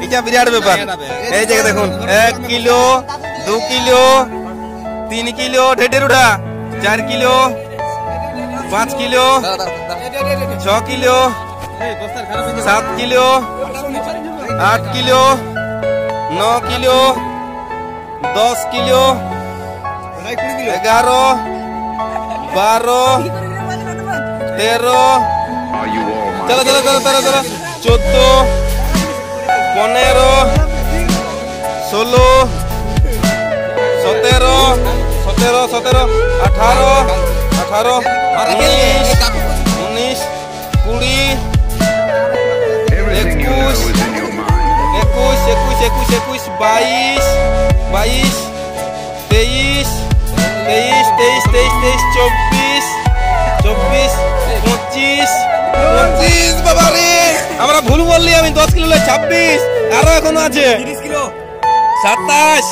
ইটা বিরাট ব্যাপার। এই যে দেখুন 1 কিলো 2 কিলো 3 কিলো ঢেডের উঠা 4 kilo 5 kilo 6 kilo 7 kilo 8 kilo 9 kilo 10 kilo 11 12 13 চলো চলো চলো চলো চলো 14 15 16 17 17 17 18 18 19 19 20 21 21 21 21 22 22 23 23 23 23 24 24 25 25 বাবা রে আমরা ভুল বললি আমি 10 কিলো 26 আরো এখনো আছে 30 কিলো 27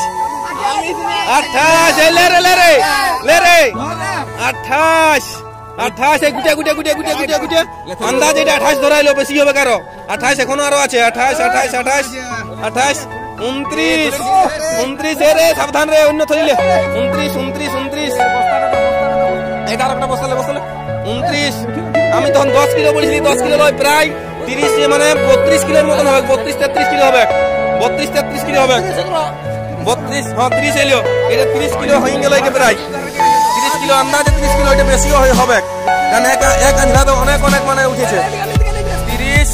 28 লে রে লে রে লে রে 28 28 এই গুটে গুটে গুটে গুটে গুটে গুটে আন্দাজ এটা 28 ধরাইলো বেশি হবে কারো 28 এখনো আরো আছে 28 28 28 28 29 29 রে সাবধান রে অন্য থইলে 29 29 29 এটা আরেকটা বসালে বসালে 29 আমি তখন 10 কিলো বলেছিলি 10 কিলো লয় প্রায় 30 মানে 32 কিলোর মতন হবে 32 33 কিলো হবে 32 33 কিলো হবে 32 হ্যাঁ 30 এলো এটা 30 কিলো হয়ে গেল এটা প্রায় 30 কিলো আন্দাজে 30 কিলো এটা বেশিও হবে কারণ এক আঞ্জলা তো অনেক অনেক মানে উঠেছে 30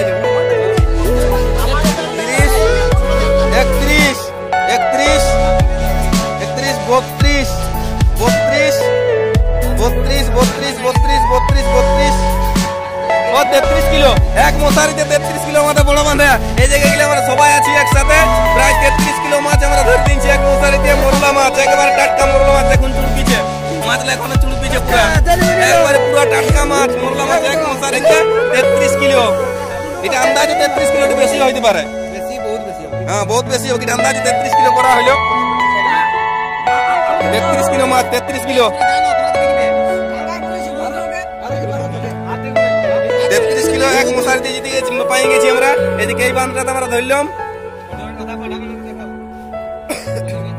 31 31 31 32 32 32 32 32 32 32 ও 33 কিলো এক মশারিতে 33 কিলো মাথা বড় বাঁধা এই জায়গায় গেলে আমরা সবাই আছি একসাথে প্রায় 33 কিলো মাছ আমরা ধরে দিনছি এক মশারিতে মোরলা মাছ একেবারে টাটকা মোরলা মাছ দেখুন চুলপিছে মাছ এখনো চুলপিছে পুরো একবারে পুরো টাটকা মাছ মোরলা মাছ এক মশারিতে 33 কিলো এটা আন্দাজে 33 কিলো বেশি হইতে পারে বেশি বহুত বেশি হ্যাঁ বহুত বেশি হবে এটা আন্দাজে 33 কিলো করা হলো 33 কিলো মাছ 33 কিলো 33 কিলো এক মশারিতে যেদিকে পাই গেছি আমরা এদিকে এই বাঁধটাতে আমরা ধরলাম